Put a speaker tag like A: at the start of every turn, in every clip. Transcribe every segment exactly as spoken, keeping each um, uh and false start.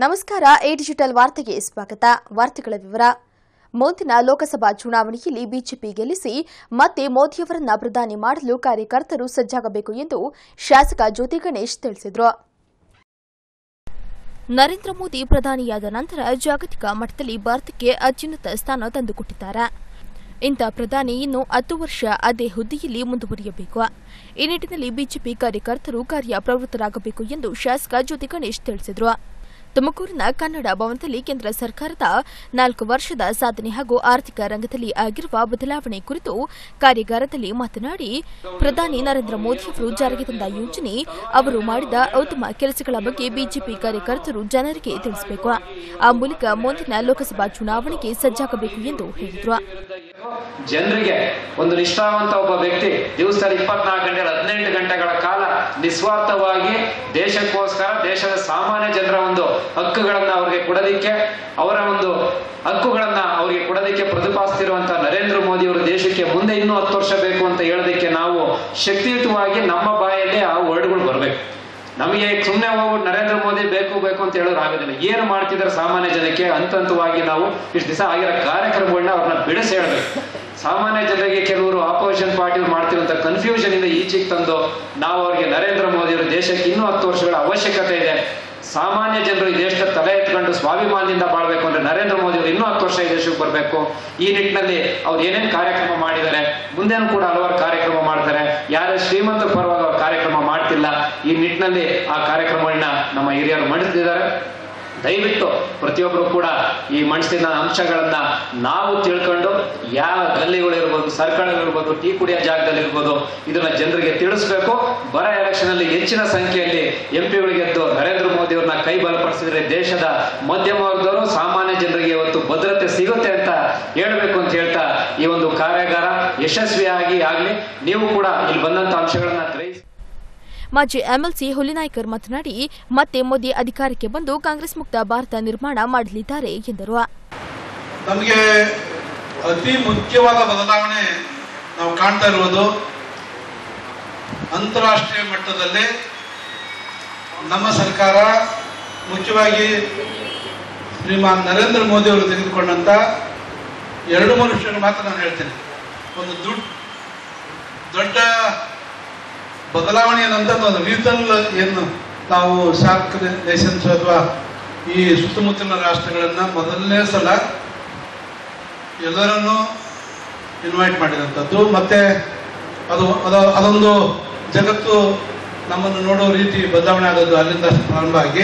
A: ನಮಸ್ಕಾರ A digital ವಾರ್ತೆಗೆ ಸ್ವಾಗತ. ವಾರ್ತೆಗಳ ವಿವರ. ಮುಂದಿನ ಲೋಕಸಭಾ ಚುನಾವಣೆಯಲ್ಲಿ ಬಿಜೆಪಿ ಗೆಲ್ಲಿಸಿ ಮತ್ತೆ ಮೋದಿಯವರನ್ನ ಪ್ರಧಾನಿ ಮಾಡಲು ಕಾರ್ಯಕರ್ತರು ಸಜ್ಜಾಗಬೇಕು ಎಂದು ಶಾಸಕ ಜ್ಯೋತಿ ಗಣೇಶ್ ತಿಳಿಸಿದರು. ನರೇಂದ್ರ ಮೋದಿ ಪ್ರಧಾನಿಯಾದ ನಂತರ ಜಾಗತಿಕ ಮಟ್ಟದಲ್ಲಿ ಭಾರತಕ್ಕೆ ಅತ್ಯುನ್ನತ ಸ್ಥಾನ ತಂದುಕೊಟ್ಟಿದ್ದಾರೆ. ಇಂಥ ಪ್ರಧಾನಿ ಇನ್ನು ಹತ್ತು ವರ್ಷ ಅದೇ ಹುದ್ದೆಯಲ್ಲಿ ಮುಂದುವರಿಯಬೇಕು. ಈ ನಿಟ್ಟಿನಲ್ಲಿ ಬಿಜೆಪಿ ಕಾರ್ಯಕರ್ತರು ಕಾರ್ಯಪ್ರವೃತ್ತರಾಗಬೇಕು ಎಂದು ಶಾಸಕ ಜ್ಯೋತಿ ಗಣೇಶ್ ತಿಳಿಸಿದರು. ತುಮಕೂರಿನ ಕನ್ನಡ ಭವನದಲ್ಲಿ ಕೇಂದ್ರ ಸರ್ಕಾರದ ನಾಲ್ಕು ವರ್ಷದ ಸಾಧನೆ ಹಾಗೂ ಆರ್ಥಿಕ ರಂಗದಲ್ಲಿ ಆಗಿರುವ ಬದಲಾವಣೆ ಕುರಿತು ಕಾರ್ಯಾಗಾರದಲ್ಲಿ ಮಾತನಾಡಿ, ಪ್ರಧಾನಿ ನರೇಂದ್ರ ಮೋದಿಯವರು ಜಾರಿಗೆ ತಂದ ಯೋಜನೆ, ಅವರು ಮಾಡಿದ ಉತ್ತಮ ಕೆಲಸಗಳ ಬಗ್ಗೆ ಬಿಜೆಪಿ ಕಾರ್ಯಕರ್ತರು ಜನರಿಗೆ ತಿಳಿಸಬೇಕು. ಆ ಮೂಲಕ ಮುಂದಿನ ಲೋಕಸಭಾ ಚುನಾವಣೆಗೆ ಸಜ್ಜಾಗಬೇಕು ಎಂದು ಹೇಳಿದರು.
B: ಜನರಿಗೆ ಒಂದು ನಿಷ್ಠಾವಂತ ಒಬ್ಬ ವ್ಯಕ್ತಿ ದಿವಸದಲ್ಲಿ ಇಪ್ಪತ್ನಾಲ್ಕು ಗಂಟೆ ಹದಿನೆಂಟು ಗಂಟೆಗಳ ಕಾಲ ನಿಸ್ವಾರ್ಥವಾಗಿ ದೇಶಕ್ಕೋಸ್ಕರ ದೇಶದ ಸಾಮಾನ್ಯ ಜನರ ಒಂದು ಹಕ್ಕುಗಳನ್ನ ಅವರಿಗೆ ಕೊಡೋದಿಕ್ಕೆ ಅವರ ಒಂದು ಹಕ್ಕುಗಳನ್ನ ಅವರಿಗೆ ಕೊಡೋದಿಕ್ಕೆ ಪ್ರತಿಪಾದಿಸಿರುವಂತಹ ನರೇಂದ್ರ ಮೋದಿ ಅವರು ದೇಶಕ್ಕೆ ಮುಂದೆ ಇನ್ನೂ ಹತ್ತು ವರ್ಷ ಬೇಕು ಅಂತ ಹೇಳೋದಕ್ಕೆ ನಾವು ಶಕ್ತಿಯುತವಾಗಿ ನಮ್ಮ ಬಾಯಲ್ಲಿ ಆ ವರ್ಡ್ಗಳು ಬರಬೇಕು. ನಮಗೆ ಸುಮ್ಮನೆ ಹೋಗ್ಬಿಟ್ಟು ನರೇಂದ್ರ ಮೋದಿ ಬೇಕು ಬೇಕು ಅಂತ ಹೇಳೋರು ಆಗೋದಿಲ್ಲ. ಏನು ಮಾಡ್ತಿದ್ದಾರೆ ಸಾಮಾನ್ಯ ಜನಕ್ಕೆ ಹಂತ ಹಂತವಾಗಿ ನಾವು ಇಷ್ಟು ದಿವಸ ಆಗಿರೋ ಕಾರ್ಯಕ್ರಮಗಳನ್ನ ಅವ್ರನ್ನ ಬಿಡಿಸಿ ಹೇಳಬೇಕು. ಸಾಮಾನ್ಯ ಜನರಿಗೆ ಕೆಲವರು ಆಪೋಸಿಷನ್ ಪಾರ್ಟಿ ಮಾಡ್ತಿರುವಂತ ಕನ್ಫ್ಯೂಷನ್ ಇಂದ ಈಚೆಗೆ ತಂದು ನಾವು ಅವರಿಗೆ ನರೇಂದ್ರ ಮೋದಿ ಅವರು ದೇಶಕ್ಕೆ ಇನ್ನೂ ಹತ್ತು ವರ್ಷಗಳ ಅವಶ್ಯಕತೆ ಇದೆ, ಸಾಮಾನ್ಯ ಜನರು ಈ ದೇಶದ ತಲೆ ಎತ್ಕೊಂಡು ಸ್ವಾಭಿಮಾನದಿಂದ ಬಾಳ್ಬೇಕು ಅಂದ್ರೆ ನರೇಂದ್ರ ಮೋದಿ ಅವರು ಇನ್ನೂ ಹತ್ತು ವರ್ಷ ಈ ದೇಶಕ್ಕೆ ಬರಬೇಕು. ಈ ನಿಟ್ಟಿನಲ್ಲಿ ಅವ್ರು ಏನೇನು ಕಾರ್ಯಕ್ರಮ ಮಾಡಿದ್ದಾರೆ, ಮುಂದೇನು ಕೂಡ ಹಲವಾರು ಕಾರ್ಯಕ್ರಮ ಮಾಡ್ತಾರೆ. ಯಾರೇ ಶ್ರೀಮಂತರ ಪರವಾಗಿ ಅವ್ರ ಕಾರ್ಯಕ್ರಮ ಮಾಡ್ತಿಲ್ಲ. ಈ ನಿಟ್ಟಿನಲ್ಲಿ ಆ ಕಾರ್ಯಕ್ರಮಗಳನ್ನ ನಮ್ಮ ಹಿರಿಯರು ಮಂಡಿಸಿದ್ದಾರೆ. ದಯವಿಟ್ಟು ಪ್ರತಿಯೊಬ್ಬರು ಕೂಡ ಈ ಮಂಡಿಸಿದ ಅಂಶಗಳನ್ನ ನಾವು ತಿಳ್ಕೊಂಡು ಯಾವ ಗಲ್ಲಿಗಳಿರ್ಬೋದು, ಸರ್ಕಲ್ಗಳಿರ್ಬೋದು, ಟೀ ಕುಡಿಯೋ ಜಾಗದಲ್ಲಿ ಇರ್ಬೋದು, ಇದನ್ನ ಜನರಿಗೆ ತಿಳಿಸ್ಬೇಕು. ಬರ ಎಲೆಕ್ಷನ್ ಅಲ್ಲಿ ಹೆಚ್ಚಿನ ಸಂಖ್ಯೆಯಲ್ಲಿ ಎಂ ಪಿಗಳಿಗೆದ್ದು ನರೇಂದ್ರ ಮೋದಿ ಅವ್ರನ್ನ ಕೈ ಬಲಪಡಿಸಿದ್ರೆ ದೇಶದ ಮಧ್ಯಮ ವರ್ಗದವರು ಸಾಮಾನ್ಯ ಜನರಿಗೆ ಇವತ್ತು ಭದ್ರತೆ ಸಿಗುತ್ತೆ ಅಂತ ಹೇಳ್ಬೇಕು ಅಂತ ಹೇಳ್ತಾ ಈ ಒಂದು ಕಾರ್ಯಾಗಾರ ಯಶಸ್ವಿಯಾಗಿ ಆಗ್ಲಿ. ನೀವು ಕೂಡ ಇಲ್ಲಿ ಬಂದಂತ ಅಂಶಗಳನ್ನ ಗ್ರಹಿಸಿ.
A: ಮಾಜಿ ಎಂಎಲ್ಸಿ ಹುಲಿನಾಯ್ಕರ್ ಮಾತನಾಡಿ, ಮತ್ತೆ ಮೋದಿ ಅಧಿಕಾರಕ್ಕೆ ಬಂದು ಕಾಂಗ್ರೆಸ್ ಮುಕ್ತ ಭಾರತ ನಿರ್ಮಾಣ ಮಾಡಲಿದ್ದಾರೆ ಎಂದರು.
C: ನಮಗೆ ಅತಿ ಮುಖ್ಯವಾದ ಬದಲಾವಣೆ ನಾವು ಕಾಣ್ತಾ ಇರುವುದು ಅಂತಾರಾಷ್ಟ್ರೀಯ ಮಟ್ಟದಲ್ಲಿ ನಮ್ಮ ಸರ್ಕಾರ, ಮುಖ್ಯವಾಗಿ ಶ್ರೀಮಾನ್ ನರೇಂದ್ರ ಮೋದಿ ಅವರು ತೆಗೆದುಕೊಂಡಂತ ಎರಡು ಮೂರು ವಿಷಯಗಳು ಮಾತ್ರ ನಾನು ಹೇಳ್ತೇನೆ. ಒಂದು ದುಡ್ಡು ದೊಡ್ಡ ಬದಲಾವಣೆ ಏನಂತ ಒಂದು ರೀಜನಲ್ ಏನು ನಾವು ಶಾರ್ಕ್ ನೇಷನ್ಸ್ ಅಥವಾ ಈ ಸುತ್ತಮುತ್ತಲಿನ ರಾಷ್ಟ್ರಗಳನ್ನ ಮೊದಲನೇ ಸಲ ಎಲ್ಲರನ್ನೂ ಇನ್ವೈಟ್ ಮಾಡಿದಂಥದ್ದು. ಮತ್ತೆ ಅದು ಅದ ಅದೊಂದು ಜಗತ್ತು ನಮ್ಮನ್ನು ನೋಡೋ ರೀತಿ ಬದಲಾವಣೆ ಆಗೋದು ಅಲ್ಲಿಂದ ಪ್ರಾರಂಭ ಆಗಿ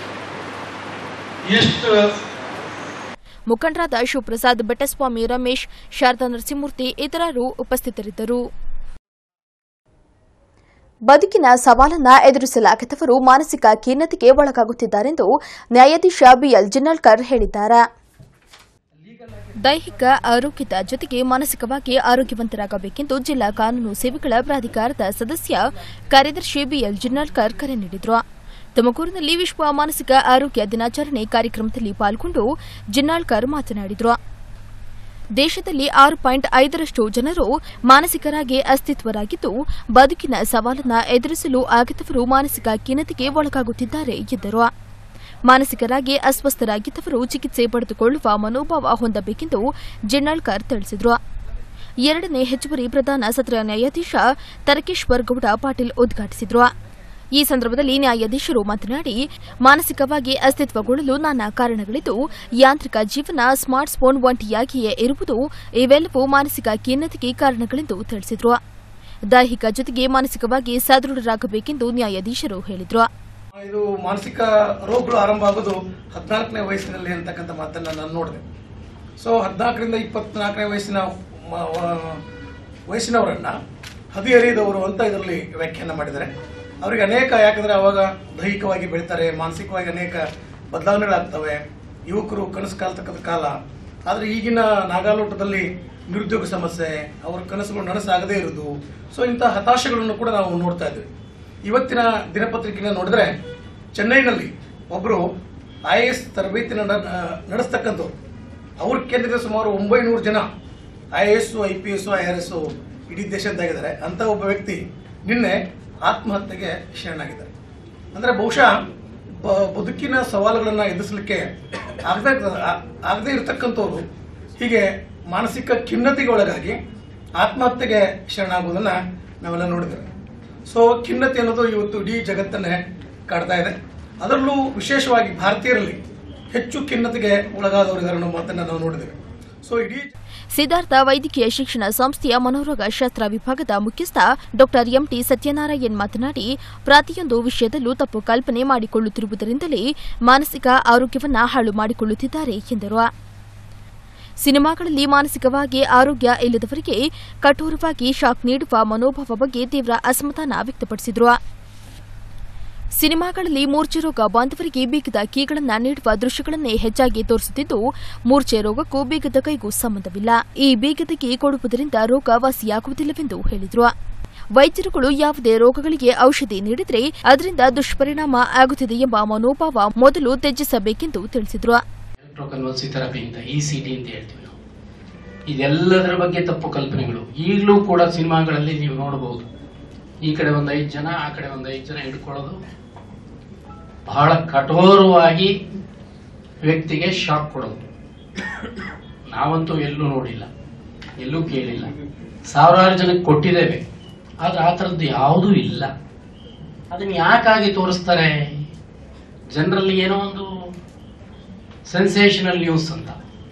C: ಎಷ್ಟು
A: ಮುಖಂಡರಾದ ಶಿವಪ್ರಸಾದ್, ಬೆಟ್ಟಸ್ವಾಮಿ, ರಮೇಶ್, ಶಾರದಾ ನರಸಿಂಹಮೂರ್ತಿ ಇತರರು ಉಪಸ್ಥಿತರಿದ್ದರು. ಬದುಕಿನ ಸವಾಲನ್ನ ಎದುರಿಸಲಾಗದವರು ಮಾನಸಿಕ ಖಿನ್ನತೆಗೆ ಒಳಗಾಗುತ್ತಿದ್ದಾರೆಂದು ನ್ಯಾಯಾಧೀಶ ಬಿಎಲ್ ಜಿನ್ನಳ್ಕರ್ ಹೇಳಿದ್ದಾರೆ. ದೈಹಿಕ ಆರೋಗ್ಯದ ಜೊತೆಗೆ ಮಾನಸಿಕವಾಗಿ ಆರೋಗ್ಯವಂತರಾಗಬೇಕೆಂದು ಜಿಲ್ಲಾ ಕಾನೂನು ಸೇವೆಗಳ ಪ್ರಾಧಿಕಾರದ ಸದಸ್ಯ ಕಾರ್ಯದರ್ಶಿ ಬಿಎಲ್ ಜಿನ್ನಳ್ಕರ್ ಕರೆ ನೀಡಿದರು. ತುಮಕೂರಿನಲ್ಲಿ ವಿಶ್ವ ಮಾನಸಿಕ ಆರೋಗ್ಯ ದಿನಾಚರಣೆ ಕಾರ್ಯಕ್ರಮದಲ್ಲಿ ಪಾಲ್ಗೊಂಡು ಜಿನ್ನಳ್ಕರ್ ಮಾತನಾಡಿದರು. ದೇಶದಲ್ಲಿ ಆರು ಪಾಯಿಂಟ್ ಐದರಷ್ಟು ಜನರು ಮಾನಸಿಕರಾಗಿ ಅಸ್ತಿತ್ವರಾಗಿದ್ದು, ಬದುಕಿನ ಸವಾಲನ್ನು ಎದುರಿಸಲು ಆಗದವರು ಮಾನಸಿಕ ಖಿನ್ನತೆಗೆ ಒಳಗಾಗುತ್ತಿದ್ದಾರೆ ಎಂದರು. ಮಾನಸಿಕರಾಗಿ ಅಸ್ವಸ್ಥರಾಗಿದ್ದವರು ಚಿಕಿತ್ಸೆ ಪಡೆದುಕೊಳ್ಳುವ ಮನೋಭಾವ ಹೊಂದಬೇಕೆಂದು ಜಿನ್ನಳ್ಕರ್ ತಿಳಿಸಿದರು. ಎರಡನೇ ಹೆಚ್ಚುವರಿ ಪ್ರಧಾನ ಸತ್ರ ನ್ಯಾಯಾಧೀಶ ತರಕೇಶ್ವರ್ ಗೌಡ ಪಾಟೀಲ್ ಉದ್ಘಾಟಿಸಿದರು. ಈ ಸಂದರ್ಭದಲ್ಲಿ ನ್ಯಾಯಾಧೀಶರು ಮಾತನಾಡಿ, ಮಾನಸಿಕವಾಗಿ ಅಸ್ತಿತ್ವಗೊಳ್ಳಲು ನಾನಾ ಕಾರಣಗಳಿದ್ದು, ಯಾಂತ್ರಿಕ ಜೀವನ, ಸ್ಮಾರ್ಟ್ ಫೋನ್ ಒಂಟಿಯಾಗಿಯೇ ಇರುವುದು ಇವೆಲ್ಲವೂ ಮಾನಸಿಕ ಖಿನ್ನತೆಗೆ ಕಾರಣಗಳೆಂದು ತಿಳಿಸಿದರು. ದೈಹಿಕ ಜೊತೆಗೆ ಮಾನಸಿಕವಾಗಿ ಸದೃಢರಾಗಬೇಕೆಂದು ನ್ಯಾಯಾಧೀಶರು ಹೇಳಿದರು.
D: ಇದು ಮಾನಸಿಕ ರೋಗಗಳು ಆರಂಭ ಆಗೋದು ಹದಿನಾಲ್ಕನೇ ವಯಸ್ಸಿನಲ್ಲಿ ಅಂತಕ್ಕಂಥ ಮಾತನ್ನ ನಾನು ನೋಡಿದೆ. ಸೊ ಹದಿನಾಲ್ಕರಿಂದ ಇಪ್ಪತ್ನಾಲ್ಕನೇ ವಯಸ್ಸಿನ ವಯಸ್ಸಿನವರನ್ನ ಹದಿಹರಿಯದವರು ಅಂತ ಇದರಲ್ಲಿ ವ್ಯಾಖ್ಯಾನ ಮಾಡಿದ್ದಾರೆ. ಅವರಿಗೆ ಅನೇಕ, ಯಾಕಂದ್ರೆ ಅವಾಗ ದೈಹಿಕವಾಗಿ ಬೆಳೀತಾರೆ, ಮಾನಸಿಕವಾಗಿ ಅನೇಕ ಬದಲಾವಣೆಗಳಾಗ್ತವೆ. ಯುವಕರು ಕನಸು ಕಾಲ್ತಕ್ಕಂಥ ಕಾಲ. ಆದರೆ ಈಗಿನ ನಾಗಾಲೋಟದಲ್ಲಿ ನಿರುದ್ಯೋಗ ಸಮಸ್ಯೆ, ಅವರ ಕನಸುಗಳು ನನಸಾಗದೇ ಇರುವುದು, ಸೊ ಇಂಥ ಹತಾಶೆಗಳನ್ನು ಕೂಡ ನಾವು ನೋಡ್ತಾ ಇದ್ವಿ. ಇವತ್ತಿನ ದಿನಪತ್ರಿಕೆಯನ್ನು ನೋಡಿದ್ರೆ ಚೆನ್ನೈನಲ್ಲಿ ಒಬ್ಬರು ಐ ಎ ಎಸ್ ತರಬೇತಿ ನಡೆಸ್ತಕ್ಕಂಥವ್ರು, ಅವ್ರ ಕೇಂದ್ರದ ಸುಮಾರು ಒಂಬೈನೂರು ಜನ I A S, I P S, I R S ಇಡೀ ದೇಶದಾಗಿದ್ದಾರೆ. ಅಂತ ಒಬ್ಬ ವ್ಯಕ್ತಿ ನಿನ್ನೆ ಆತ್ಮಹತ್ಯೆಗೆ ಶರಣಾಗಿದ್ದಾರೆ. ಅಂದರೆ ಬಹುಶಃ ಬದುಕಿನ ಸವಾಲುಗಳನ್ನು ಎದುರಿಸಲಿಕ್ಕೆ ಆಗದೇ ಆಗದೇ ಇರತಕ್ಕಂಥವ್ರು ಹೀಗೆ ಮಾನಸಿಕ ಖಿನ್ನತೆಗೆ ಒಳಗಾಗಿ ಆತ್ಮಹತ್ಯೆಗೆ ಶರಣಾಗುವುದನ್ನು ನಾವೆಲ್ಲ ನೋಡಿದ್ದೇವೆ. ಸೊ ಖಿನ್ನತೆ ಅನ್ನೋದು ಇವತ್ತು ಇಡೀ ಜಗತ್ತನ್ನೇ ಕಾಡ್ತಾ ಇದೆ. ಅದರಲ್ಲೂ ವಿಶೇಷವಾಗಿ ಭಾರತೀಯರಲ್ಲಿ ಹೆಚ್ಚು ಖಿನ್ನತೆಗೆ ಒಳಗಾದವರಿದ್ದಾರೆ ಅನ್ನೋ ಮಾತನ್ನು ನಾವು ನೋಡಿದ್ದೇವೆ. ಸೊ ಇಡೀ
A: ಸಿದ್ಧಾರ್ಥ ವೈದ್ಯಕೀಯ ಶಿಕ್ಷಣ ಸಂಸ್ಥೆಯ ಮನೋರೋಗ ಶಾಸ್ತ್ರ ವಿಭಾಗದ ಮುಖ್ಯಸ್ಥ ಡಾಕ್ಟರ್ ಎಂಟಿ ಸತ್ಯನಾರಾಯಣ್ ಮಾತನಾಡಿ, ಪ್ರತಿಯೊಂದು ವಿಷಯದಲ್ಲೂ ತಪ್ಪು ಕಲ್ಪನೆ ಮಾಡಿಕೊಳ್ಳುತ್ತಿರುವುದರಿಂದಲೇ ಮಾನಸಿಕ ಆರೋಗ್ಯವನ್ನ ಹಾಳು ಮಾಡಿಕೊಳ್ಳುತ್ತಿದ್ದಾರೆ ಎಂದರು. ಸಿನಿಮಾಗಳಲ್ಲಿ ಮಾನಸಿಕವಾಗಿ ಆರೋಗ್ಯ ಇಲ್ಲದವರಿಗೆ ಕಠೋರವಾಗಿ ಶಾಕ್ ನೀಡುವ ಮನೋಭಾವ ಬಗ್ಗೆ ತೀವ್ರ ಅಸಮಾಧಾನ ವ್ಯಕ್ತಪಡಿಸಿದರು. ಸಿನಿಮಾಗಳಲ್ಲಿ ಮೂರ್ಛೆ ರೋಗ ಬಾಂಧವರಿಗೆ ಬೀಗದ ಕೀಗಳನ್ನು ನೀಡುವ ದೃಶ್ಯಗಳನ್ನೇ ಹೆಚ್ಚಾಗಿ ತೋರಿಸುತ್ತಿದ್ದು, ಮೂರ್ಛೆ ರೋಗಕ್ಕೂ ಬೀಗದ ಕೈಗೂ ಸಂಬಂಧವಿಲ್ಲ. ಈ ಬೀಗದ ಕೀ ಕೊಡುವುದರಿಂದ ರೋಗ ವಾಸಿಯಾಗುವುದಿಲ್ಲವೆಂದು ಹೇಳಿದರು. ವೈದ್ಯರುಗಳು ಯಾವುದೇ ರೋಗಗಳಿಗೆ ಔಷಧಿ ನೀಡಿದರೆ ಅದರಿಂದ ದುಷ್ಪರಿಣಾಮ ಆಗುತ್ತಿದೆ ಎಂಬ ಮನೋಭಾವ ಮೊದಲು ತ್ಯಜಿಸಬೇಕೆಂದು ತಿಳಿಸಿದರು.
E: ಎಲೆಕ್ಟ್ರೋಕನ್ವಲ್ಸಿವ್ ಥೆರಪಿ ಅಂತ ಇ ಸಿ ಟಿ ಅಂತ ಹೇಳ್ತೀವಿ ನಾವು. ಇದೆಲ್ಲದರ ಬಗ್ಗೆ ತಪ್ಪು ಕಲ್ಪನೆಗಳು ಈಗಲೂ ಕೂಡ ಸಿನಿಮಾಗಳಲ್ಲಿ ನೀವು ನೋಡಬಹುದು. ಈ ಕಡೆ ಒಂದು ಐದು ಜನ, ಆ ಕಡೆ ಒಂದು ಐದು ಜನ ಹಿಡ್ಕೊಳ್ಳೋದು, ಬಹಳ ಕಠೋರವಾಗಿ ವ್ಯಕ್ತಿಗೆ ಶಾಕ್ ಕೊಡೋದು. ನಾವಂತೂ ಎಲ್ಲೂ ನೋಡಿಲ್ಲ, ಎಲ್ಲೂ ಕೇಳಿಲ್ಲ. ಸಾವಿರಾರು ಜನಕ್ಕೆ ಕೊಟ್ಟಿದ್ದೇವೆ, ಆದ್ರೆ ಆ ಥರದ್ದು ಯಾವುದೂ ಇಲ್ಲ. ಅದನ್ನ ಯಾಕಾಗಿ ತೋರಿಸ್ತಾರೆ? ಜನರಲ್ಲಿ ಏನೋ ಒಂದು ಸೆನ್ಸೇಷನಲ್ ನ್ಯೂಸ್ ಅಂತ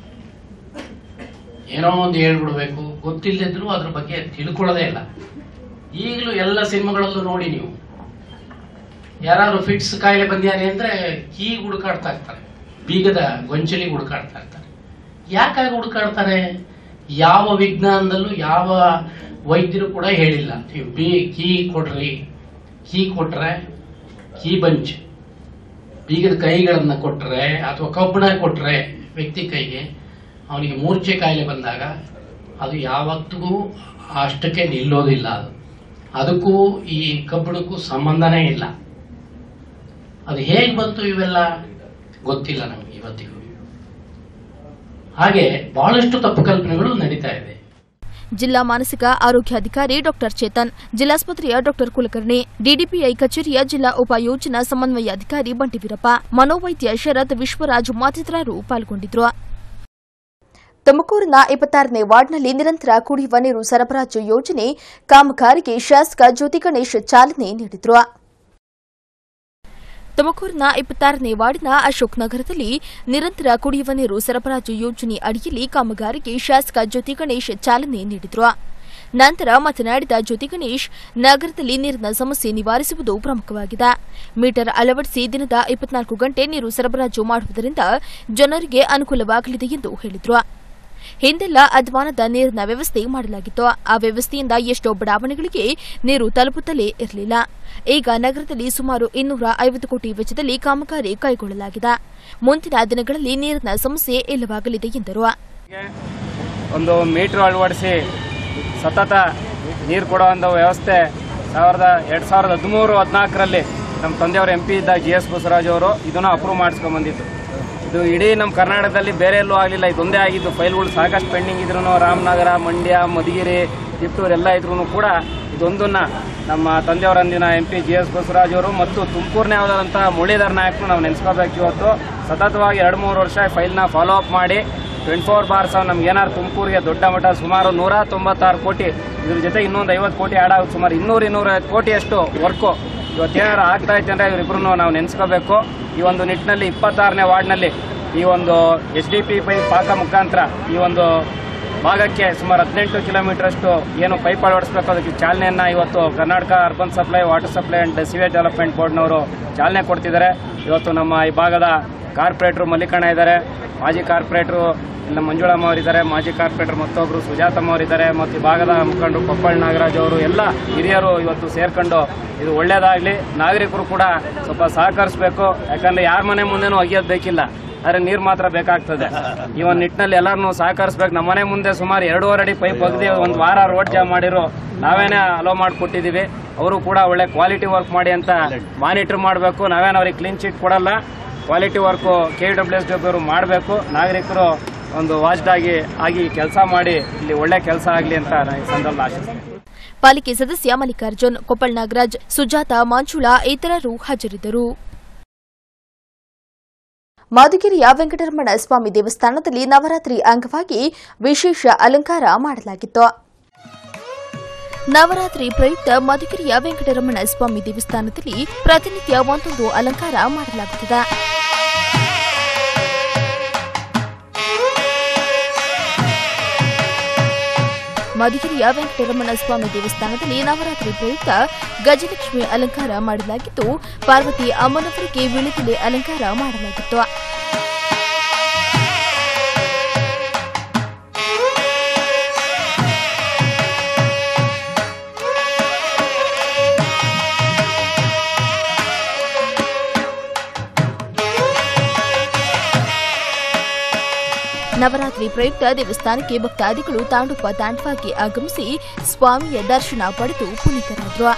E: ಏನೋ ಒಂದು ಹೇಳ್ಬಿಡ್ಬೇಕು, ಗೊತ್ತಿಲ್ಲದಿದ್ರು ಅದ್ರ ಬಗ್ಗೆ ತಿಳ್ಕೊಳ್ಳೋದೇ ಇಲ್ಲ. ಈಗಲೂ ಎಲ್ಲ ಸಿನಿಮಾಗಳಲ್ಲೂ ನೋಡಿ ನೀವು, ಯಾರು ಫಿಟ್ಸ್ ಕಾಯಿಲೆ ಬಂದಿಯಾನೆ ಅಂದ್ರೆ ಹೀಗೆ ಹುಡುಕಾಡ್ತಾ ಇರ್ತಾರೆ, ಬೀಗದ ಗೊಂಚಲಿ ಹುಡುಕಾಡ್ತಾ ಇರ್ತಾರೆ. ಯಾಕಾಗಿ ಹುಡುಕಾಡ್ತಾರೆ? ಯಾವ ವಿಜ್ಞಾನದಲ್ಲೂ ಯಾವ ವೈದ್ಯರು ಕೂಡ ಹೇಳಿಲ್ಲ ನೀವು ಬಿ ಕೀ ಕೊಡ್ರಿ, ಕೀ ಕೊಟ್ರೆ ಕೀ ಬಂಚ್ ಬೀಗದ ಕೈಗಳನ್ನ ಕೊಟ್ರೆ ಅಥವಾ ಕಬ್ಬಣ ಕೊಟ್ರೆ ವ್ಯಕ್ತಿ ಕೈಗೆ ಅವನಿಗೆ ಮೂರ್ಛೆ ಕಾಯಿಲೆ ಬಂದಾಗ ಅದು ಯಾವತ್ತಿಗೂ ಅಷ್ಟಕ್ಕೆ ನಿಲ್ಲೋದಿಲ್ಲ. ಅದು ಅದಕ್ಕೂ ಈ ಕಬ್ಬಣಕ್ಕೂ ಸಂಬಂಧನೇ ಇಲ್ಲ. ಅದು ಹೇಗೆ ಬಂತು ಇವೆಲ್ಲ ಗೊತ್ತಿಲ್ಲ ನಮ್ಗೆ ಇವತ್ತಿಗೂ. ಹಾಗೆ ಬಹಳಷ್ಟು ತಪ್ಪು ಕಲ್ಪನೆಗಳು ನಡೀತಾ ಇದೆ.
A: ಜಿಲ್ಲಾ ಮಾನಸಿಕ ಆರೋಗ್ಯಾಧಿಕಾರಿ ಡಾಕ್ಟರ್ ಚೇತನ್, ಜಿಲ್ಲಾಸ್ಪತ್ರೆಯ ಡಾಕ್ಟರ್ ಕುಲಕರ್ಣಿ, ಡಿಡಿಪಿಐ ಕಚೇರಿಯ ಜಿಲ್ಲಾ ಉಪಯೋಜನಾ ಸಮನ್ವಯಾಧಿಕಾರಿ ಬಂಟಿವೀರಪ್ಪ, ಮನೋವೈದ್ಯ ಶರತ್ ವಿಶ್ವರಾಜ್ ಮತ್ತಿತರರು ಪಾಲ್ಗೊಂಡಿದ್ದರು. ತುಮಕೂರಿನ ಇಪ್ಪತ್ತಾರನೇ ವಾರ್ಡ್ನಲ್ಲಿ ನಿರಂತರ ಕುಡಿಯುವ ನೀರು ಸರಬರಾಜು ಯೋಜನೆ ಕಾಮಗಾರಿಗೆ ಶಾಸಕ ಜ್ಯೋತಿ ಗಣೇಶ್ ಚಾಲನೆ ನೀಡಿದರು. ತುಮಕೂರಿನ ಇಪ್ಪತ್ತಾರನೇ ವಾರ್ಡಿನ ಅಶೋಕ್ ನಗರದಲ್ಲಿ ನಿರಂತರ ಕುಡಿಯುವ ನೀರು ಸರಬರಾಜು ಯೋಜನೆ ಅಡಿಯಲ್ಲಿ ಕಾಮಗಾರಿಗೆ ಶಾಸಕ ಜ್ಯೋತಿ ಗಣೇಶ್ ಚಾಲನೆ ನೀಡಿದರು. ನಂತರ ಮಾತನಾಡಿದ ಜ್ಯೋತಿ ಗಣೇಶ್, ನಗರದಲ್ಲಿ ನೀರಿನ ಸಮಸ್ಯೆ ನಿವಾರಿಸುವುದು ಪ್ರಮುಖವಾಗಿದೆ. ಮೀಟರ್ ಅಳವಡಿಸಿ ದಿನದ ಇಪ್ಪತ್ನಾಲ್ಕು ಗಂಟೆ ನೀರು ಸರಬರಾಜು ಮಾಡುವುದರಿಂದ ಜನರಿಗೆ ಅನುಕೂಲವಾಗಲಿದೆ ಎಂದು ಹೇಳಿದರು. ಹಿಂದೆಲ್ಲ ಅಧ್ವಾನದ ನೀರಿನ ವ್ಯವಸ್ಥೆ ಮಾಡಲಾಗಿತ್ತು. ಆ ವ್ಯವಸ್ಥೆಯಿಂದ ಎಷ್ಟೋ ಬಡಾವಣೆಗಳಿಗೆ ನೀರು ತಲುಪುತ್ತಲೇ ಇರಲಿಲ್ಲ. ಈಗ ನಗರದಲ್ಲಿ ಸುಮಾರು ಇನ್ನೂರ ಐವತ್ತು ಕೋಟಿ ವೆಚ್ಚದಲ್ಲಿ ಕಾಮಗಾರಿ ಕೈಗೊಳ್ಳಲಾಗಿದೆ. ಮುಂದಿನ ದಿನಗಳಲ್ಲಿ ನೀರಿನ ಸಮಸ್ಯೆ ಇಲ್ಲವಾಗಲಿದೆ ಎಂದರು.
F: ಒಂದು ಮೀಟರ್ ಅಳವಡಿಸಿ ಸತತ ನೀರು ಕೊಡುವಂತ ವ್ಯವಸ್ಥೆ ಸಾವಿರದ ಎರಡ್ ಸಾವಿರದ ಹದಿಮೂರು ಹದಿನಾಲ್ಕರಲ್ಲಿ ನಮ್ಮ ತಂದೆಯವರು ಎಂ ಪಿ ಇದ್ದ ಜಿ ಎಸ್ ಬಸವರಾಜ್ ಅವರು ಇದನ್ನ ಅಪ್ರೂವ್ ಮಾಡಿಸ್ಕೊಂಡ್ ಬಂದಿತ್ತು. ಇದು ಇಡೀ ನಮ್ಮ ಕರ್ನಾಟಕದಲ್ಲಿ ಬೇರೆ ಎಲ್ಲೂ ಆಗಲಿಲ್ಲ, ಇದೊಂದೇ ಆಗಿದ್ದು. ಫೈಲ್ಗಳು ಸಾಕಷ್ಟು ಪೆಂಡಿಂಗ್ ಇದ್ರು, ರಾಮನಗರ, ಮಂಡ್ಯ, ಮಧುಗಿರಿ, ತಿಪ್ಟೂರು ಎಲ್ಲ ಇದ್ರೂ ಕೂಡ ಇದೊಂದನ್ನ ನಮ್ಮ ತಂದೆಯವರಂದಿನ M P G S Basavaraj ಅವರು ಮತ್ತು ತುಮಕೂರಿನ ಯಾವುದಾದಂತಹ ಮುರಳೀಧರ್ ನಾಯಕ್ನು ನಾವು ನೆನೆಸ್ಕೋಬೇಕು. ಇವತ್ತು ಸತತವಾಗಿ ಎರಡು ಮೂರು ವರ್ಷ ಫೈಲ್ನ ಫಾಲೋ ಅಪ್ ಮಾಡಿ ಟ್ವೆಂಟಿ ಫೋರ್ ಬಾರ್ ಸೆವೆನ್ ನಮ್ಗೆ ಏನಾದ್ರು ತುಮಕೂರಿಗೆ ದೊಡ್ಡ ಮಟ್ಟ ಸುಮಾರು ನೂರ ತೊಂಬತ್ತಾರು ಕೋಟಿ, ಇದ್ರ ಜೊತೆ ಇನ್ನೊಂದು ಐವತ್ತು ಕೋಟಿ ಆಡ್ ಆಗುತ್ತೆ, ಸುಮಾರು ಇನ್ನೂರು ಇನ್ನೂರೈವತ್ತು ಕೋಟಿಯಷ್ಟು ವರ್ಕು ಇವತ್ತೇನಾರು ಆಗ್ತಾ ಐತೆ ಅಂದರೆ ಇವರಿಬ್ಬರು ನಾವು ನೆನೆಸ್ಕೋಬೇಕು. ಈ ಒಂದು ನಿಟ್ಟಿನಲ್ಲಿ ಇಪ್ಪತ್ತಾರನೇ ವಾರ್ಡ್ನಲ್ಲಿ ಈ ಒಂದು ಎಸ್ ಡಿ ಪಿ ಪೈಪ್ ಪಾಕ ಮುಖಾಂತರ ಈ ಒಂದು ಭಾಗಕ್ಕೆ ಸುಮಾರು ಹದಿನೆಂಟು ಕಿಲೋಮೀಟರ್ ಅಷ್ಟು ಏನು ಪೈಪ್ ಅಳವಡಿಸಬೇಕು ಅದಕ್ಕೆ ಚಾಲನೆಯನ್ನ ಇವತ್ತು Karnataka urban supply, water supply and sewage development ಬೋರ್ಡ್ನವರು ಚಾಲನೆ ಕೊಡ್ತಿದ್ದಾರೆ. ಇವತ್ತು ನಮ್ಮ ಈ ಭಾಗದ ಕಾರ್ಪೊರೇಟರ್ ಮಲ್ಲಿಕಣ್ಣ ಇದ್ದಾರೆ, ಮಾಜಿ ಕಾರ್ಪೊರೇಟರ್ ಇಲ್ಲ ಮಂಜುಳಮ್ಮ ಅವರಿದ್ದಾರೆ, ಮಾಜಿ ಕಾರ್ಪೊರೇಟರ್ ಮತ್ತೊಬ್ಬರು ಸುಜಾತಮ್ಮ ಅವರಿದ್ದಾರೆ, ಮತ್ತು ಈ ಭಾಗದ ಮುಖಂಡರು ಕೊಪ್ಪಳ ನಾಗರಾಜ್ ಅವರು ಎಲ್ಲ ಹಿರಿಯರು ಇವತ್ತು ಸೇರ್ಕೊಂಡು ಇದು ಒಳ್ಳೇದಾಗಲಿ. ನಾಗರಿಕರು ಕೂಡ ಸ್ವಲ್ಪ ಸಹಕರಿಸಬೇಕು, ಯಾಕಂದ್ರೆ ಯಾರ ಮನೆ ಮುಂದೆನೂ ಒಗೆಯೋದು ಬೇಕಿಲ್ಲ, ಆದರೆ ನೀರು ಮಾತ್ರ ಬೇಕಾಗ್ತದೆ. ಈ ಒಂದು ನಿಟ್ಟಿನಲ್ಲಿ ಎಲ್ಲರನ್ನೂ ಸಹಕರಿಸಬೇಕು. ನಮ್ಮ ಮನೆ ಮುಂದೆ ಸುಮಾರು ಎರಡೂವರೆ ಅಡಿ ಪೈಪ್ ಒಗೆದು ಒಂದು ವಾರ ರೋಡ್ ಜಾಮ್ ಮಾಡಿರೋ ನಾವೇನೇ ಅಲೋ ಮಾಡಿಕೊಟ್ಟಿದ್ದೀವಿ. ಅವರು ಕೂಡ ಒಳ್ಳೆ ಕ್ವಾಲಿಟಿ ವರ್ಕ್ ಮಾಡಿ ಅಂತ ಮಾನಿಟರ್ ಮಾಡಬೇಕು. ನಾವೇನು ಅವ್ರಿಗೆ ಕ್ಲೀನ್ ಚೀಟ್ ಕೊಡಲ್ಲ, quality work K W S W ಅವರು ಮಾಡಬೇಕು. ನಾಗರಿಕರು ಒಂದು ವಾಚ್ಡಾಗಿ ಆಗಿ ಕೆಲಸ ಮಾಡಿ ಇಲ್ಲಿ ಒಳ್ಳೆ ಕೆಲಸ ಆಗಲಿ ಅಂತ ನಾನು ಈ ಸಂದರ್ಭದಲ್ಲಿ ಆಶಿಸ್ತೇನೆ.
A: ಪಾಲಿಕೆ ಸದಸ್ಯ ಮಲ್ಲಿಕಾರ್ಜುನ್, ಕೊಪ್ಪಳ ನಾಗರಾಜ್, ಸುಜಾತ, ಮಂಜುಳಾ ಇತರರು ಹಾಜರಿದ್ದರು. ಮಧುಗಿರಿಯ ವೆಂಕಟರಮಣ ಸ್ವಾಮಿ ದೇವಸ್ಥಾನದಲ್ಲಿ ನವರಾತ್ರಿ ಅಂಗವಾಗಿ ವಿಶೇಷ ಅಲಂಕಾರ ಮಾಡಲಾಗಿತ್ತು. ನವರಾತ್ರಿ ಪ್ರಯುಕ್ತ ಮಧುಗಿರಿಯ ವೆಂಕಟರಮಣ ಸ್ವಾಮಿ ದೇವಸ್ಥಾನದಲ್ಲಿ ಪ್ರತಿನಿತ್ಯ ಒಂದೊಂದು ಅಲಂಕಾರ ಮಾಡಲಾಗುತ್ತಿದೆ. ಮಧುಗಿರಿಯ ವೆಂಕಟರಮಣ ಸ್ವಾಮಿ ದೇವಸ್ಥಾನದಲ್ಲಿ ನವರಾತ್ರಿ ಪ್ರಯುಕ್ತ ಗಜಲಕ್ಷ್ಮಿ ಅಲಂಕಾರ ಮಾಡಲಾಗಿದ್ದು, ಪಾರ್ವತಿ ಅಮ್ಮನವರಿಗೆ ವಿಳಿದೆಲೆ ಅಲಂಕಾರ ಮಾಡಲಾಗಿತ್ತು. ನವರಾತ್ರಿ ಪ್ರಯುಕ್ತ ದೇವಸ್ಥಾನಕ್ಕೆ ಭಕ್ತಾದಿಗಳು ತಾಂಡೂಪ ತಾಂಡವಾಗಿ ಆಗಮಿಸಿ ಸ್ವಾಮಿಯ ದರ್ಶನ ಪಡೆದು ಪುನೀತರಾದರು.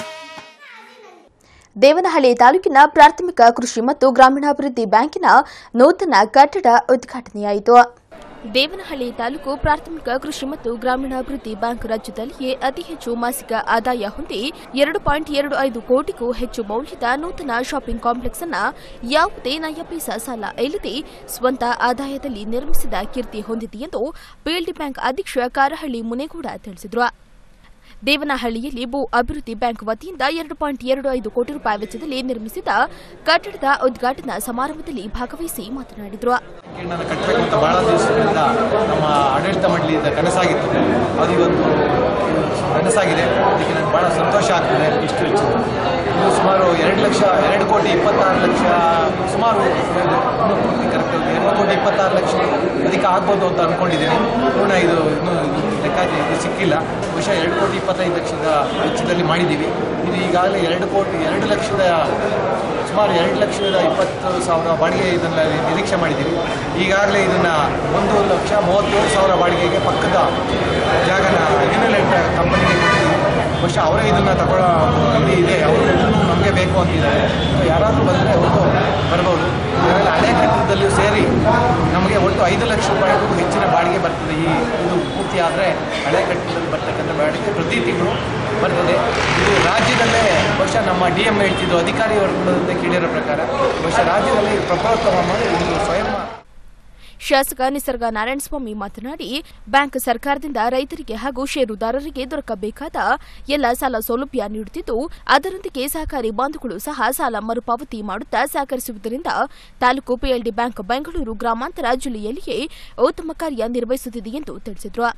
A: ದೇವನಹಳ್ಳಿ ತಾಲೂಕಿನ ಪ್ರಾಥಮಿಕ ಕೃಷಿ ಮತ್ತು ಗ್ರಾಮೀಣಾಭಿವೃದ್ಧಿ ಬ್ಯಾಂಕಿನ ನೂತನ ಕಟ್ಟಡ ಉದ್ಘಾಟನೆಯಾಯಿತು. ದೇವನಹಳ್ಳಿ ತಾಲೂಕು ಪ್ರಾಥಮಿಕ ಕೃಷಿ ಮತ್ತು ಗ್ರಾಮೀಣಾಭಿವೃದ್ಧಿ ಬ್ಯಾಂಕ್ ರಾಜ್ಯದಲ್ಲಿಯೇ ಅತಿ ಹೆಚ್ಚು ಮಾಸಿಕ ಆದಾಯ ಹೊಂದಿ ಎರಡು ಪಾಯಿಂಟ್ ಎರಡು ಐದು ಕೋಟಿಗೂ ಹೆಚ್ಚು ಮೌಲ್ಯದ ನೂತನ ಶಾಪಿಂಗ್ ಕಾಂಪ್ಲೆಕ್ಸ್ ಅನ್ನು ಯಾವುದೇ ನಯ ಪೈಸಾ ಸಾಲ ಇಲ್ಲದೆ ಸ್ವಂತ ಆದಾಯದಲ್ಲಿ ನಿರ್ಮಿಸಿದ ಕೀರ್ತಿ ಹೊಂದಿದೆ ಎಂದು ಪಿಎಲ್ಡಿ ಬ್ಯಾಂಕ್ ಅಧ್ಯಕ್ಷ ಕಾರಹಳ್ಳಿ ಮುನೇಗೌಡ ತಿಳಿಸಿದರು. ದೇವನಹಳ್ಳಿಯಲ್ಲಿ ಭೂ ಅಭಿವೃದ್ಧಿ ಬ್ಯಾಂಕ್ ವತಿಯಿಂದ ಎರಡು ಪಾಯಿಂಟ್ ಎರಡು ಐದು ಕೋಟಿ ರೂಪಾಯಿ ವೆಚ್ಚದಲ್ಲಿ ನಿರ್ಮಿಸಿದ ಕಟ್ಟಡದ ಉದ್ಘಾಟನಾ ಸಮಾರಂಭದಲ್ಲಿ ಭಾಗವಹಿಸಿ ಮಾತನಾಡಿದರು.
G: ಕಟ್ಟಬೇಕಂತ ಬಹಳ ದಿವಸಗಳಿಂದ ನಮ್ಮ ಆಡಳಿತ ಮಂಡಳಿಯಿಂದ ಕನಸಾಗಿತ್ತು. ಅದು ಇವತ್ತು ಕನಸಾಗಿದೆ. ಅದಕ್ಕೆ ನನಗೆ ಬಹಳ ಸಂತೋಷ ಆಗ್ತದೆ. ಇಷ್ಟು ಇದು ಸುಮಾರು ಎರಡು ಲಕ್ಷ ಎರಡು ಕೋಟಿ ಇಪ್ಪತ್ತಾರು ಲಕ್ಷ ಸುಮಾರು ಕರೆಕ್ಟ್ ಎರಡು ಕೋಟಿ ಇಪ್ಪತ್ತಾರು ಲಕ್ಷ ಅದಕ್ಕೆ ಆಗ್ಬೋದು ಅಂತ ಅಂದ್ಕೊಂಡಿದ್ದೀನಿ. ಪೂರ್ಣ ಇದು ಇನ್ನೂ ಲೆಕ್ಕಾಚಾರ ಇದು ಸಿಕ್ಕಿಲ್ಲ. ಬಹುಶಃ ಎರಡು ಕೋಟಿ ಇಪ್ಪತ್ತೈದು ಲಕ್ಷದ ವೆಚ್ಚದಲ್ಲಿ ಮಾಡಿದ್ದೀವಿ. ಇದು ಈಗಾಗಲೇ ಎರಡು ಕೋಟಿ ಎರಡು ಲಕ್ಷದ ಸುಮಾರು ಎರಡು ಲಕ್ಷದ ಇಪ್ಪತ್ತು ಸಾವಿರ ಬಾಡಿಗೆ ಇದನ್ನು ನಿರೀಕ್ಷೆ ಮಾಡಿದ್ದೀವಿ. ಈಗಾಗಲೇ ಇದನ್ನು ಒಂದು ಲಕ್ಷ ಮೂವತ್ತೇಳು ಸಾವಿರ ಬಾಡಿಗೆಗೆ ಪಕ್ಕದ ಜಾಗನ ಯುನಿಲೆಂಟ್ ಕಂಪನಿಗೆ ಕೊಟ್ಟಿದ್ದೀವಿ. ಬಹುಶಃ ಅವರೇ ಇದನ್ನು ತಗೊಳ್ಳೋ ಇದು ಇದೆ. ಅವರು ನಮಗೆ ಬೇಕು ಅಂತಿದ್ದಾರೆ. ಯಾರಾದರೂ ಬಂದರೆ ಒಟ್ಟು ಬರ್ಬೋದು. ಇದರಲ್ಲಿ ಹಳೆ ಕಟ್ಟಡದಲ್ಲೂ ಸೇರಿ ನಮಗೆ ಒಟ್ಟು ಐದು ಲಕ್ಷ ರೂಪಾಯಿಗೂ ಹೆಚ್ಚಿನ ಬಾಡಿಗೆ ಬರ್ತದೆ. ಈ ಇದು ಪೂರ್ತಿ ಆದರೆ ಹಳೆ ಕಟ್ಟಡದಲ್ಲಿ ಬರ್ತಕ್ಕಂಥ ಬಾಡಿಗೆ ಪ್ರತಿ ತಿಂಗಳು ಬರ್ತದೆ. ಇದು ರಾಜ್ಯದಲ್ಲೇ ಬಹುಶಃ ನಮ್ಮ ಡಿ ಎಂ ಹೇಳ್ತಿದ್ದು ಅಧಿಕಾರಿ ವರ್ಗದಿಂದ ಕೇಳಿರೋ ಪ್ರಕಾರ ಬಹುಶಃ ರಾಜ್ಯದಲ್ಲಿ ಪ್ರಪ್ರಥಮ ಮಾಡಿ ಇದು ಸ್ವಯಂ.
A: ಶಾಸಕ ನಿಸರ್ಗ ನಾರಾಯಣಸ್ವಾಮಿ ಮಾತನಾಡಿ, ಬ್ಯಾಂಕ್ ಸರ್ಕಾರದಿಂದ ರೈತರಿಗೆ ಹಾಗೂ ಷೇರುದಾರರಿಗೆ ದೊರಕಬೇಕಾದ ಎಲ್ಲ ಸಾಲ ಸೌಲಭ್ಯ ನೀಡುತ್ತಿದ್ದು, ಅದರೊಂದಿಗೆ ಸಹಕಾರಿ ಬಾಂಧುಗಳು ಸಹ ಸಾಲ ಮರುಪಾವತಿ ಮಾಡುತ್ತಾ ಸಹಕರಿಸುವುದರಿಂದ ತಾಲೂಕು ಪಿಎಲ್ಡಿ ಬ್ಯಾಂಕ್ ಬೆಂಗಳೂರು ಗ್ರಾಮಾಂತರ ಜಿಲ್ಲೆಯಲ್ಲಿಯೇ ಉತ್ತಮ ಕಾರ್ಯ ನಿರ್ವಹಿಸುತ್ತಿದೆ ಎಂದು ತಿಳಿಸಿದರು.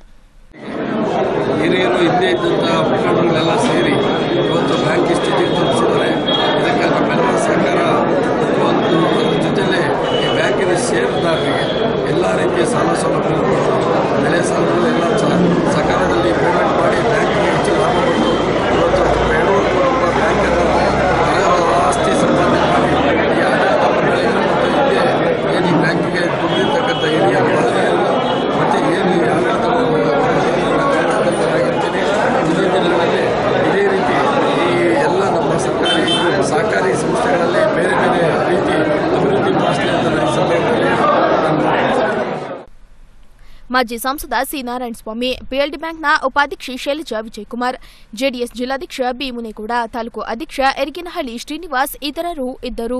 H: ಹಿರಿಯರು ಹಿಂದೆ ಇದ್ದಂತಹ ಮುಖಂಡರುಗಳೆಲ್ಲ ಸೇರಿ ಇವತ್ತು ಬ್ಯಾಂಕ್ ಸ್ಥಿತಿ ತಲುಪಿಸಿದ್ದಾರೆ. ಇದಕ್ಕೆ ನಮ್ಮೆಲ್ಲರ ಸಹಕಾರ ಮತ್ತು ಅದರ ಜೊತೆಯಲ್ಲೇ ಈ ಬ್ಯಾಂಕಿನ ಷೇರುದಾರರಿಗೆ ಎಲ್ಲ ರೀತಿಯ ಸಾಲ ಸೌಲಭ್ಯಗಳು ಬೆಳೆ ಸಾಲಗಳೆಲ್ಲ ಸಕಾಲದಲ್ಲಿ ಪೇಮೆಂಟ್ ಮಾಡಿ ಬ್ಯಾಂಕಿಗೆ ಹೆಚ್ಚು ಲಾಭ ಕೊಟ್ಟು ಇವತ್ತು ಏಳುವರೆ ಕೋಟಿ ರೂಪಾಯಿ ಬ್ಯಾಂಕನ್ನು ಆಸ್ತಿ ಸಂಪಾದನೆ ಮಾಡಿ ಈ ಆಡಳಿತ ಮಂಡಳಿಗಳು ಮತ್ತು ಹಿಂದೆ ಏನು ಈ ಬ್ಯಾಂಕಿಗೆ ದುಡ್ಡಿರ್ತಕ್ಕಂಥ ಹಿರಿಯ ಬಾಲಕರು ಮತ್ತು ಏನು ಈ ಆಡಳಿತ ಆಗಿರ್ತೀನಿ ಇದೇ ದಿನಗಳಲ್ಲಿ ಇದೇ ರೀತಿ ಈ ಎಲ್ಲ ನಮ್ಮ ಸರ್ಕಾರಿ ಸಹಕಾರಿ ಸಂಸ್ಥೆಗಳಲ್ಲಿ ಬೇರೆ ಬೇರೆ ರೀತಿ ಅಭಿವೃದ್ಧಿ ಮಾಡಿಸಲಿ ಅಂತ ಈ ಸಂದರ್ಭದಲ್ಲಿ
A: ಮಾಜಿ ಸಂಸದ ಸಿ ನಾರಾಯಣಸ್ವಾಮಿ, ಪಿಎಲ್ಡಿ ಬ್ಯಾಂಕ್ನ ಉಪಾಧ್ಯಕ್ಷೆ ಶೈಲಜಾ ವಿಜಯಕುಮಾರ್, ಜೆಡಿಎಸ್ ಜಿಲ್ಲಾಧ್ಯಕ್ಷ ಬಿ ಮುನೇಗೌಡ, ತಾಲೂಕು ಅಧ್ಯಕ್ಷ ಯರಗಿನಹಳ್ಳಿ ಶ್ರೀನಿವಾಸ್ ಇತರರು ಇದ್ದರು.